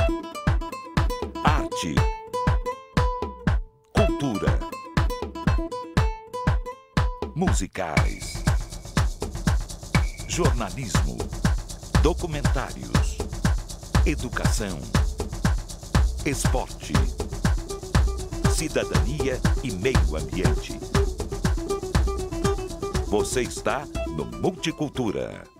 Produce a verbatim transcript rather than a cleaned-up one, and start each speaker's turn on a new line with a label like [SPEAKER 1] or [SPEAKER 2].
[SPEAKER 1] Arte. Cultura. Musicais. Jornalismo. Documentários. Educação. Esporte. Cidadania e meio ambiente. Você está no Multicultura.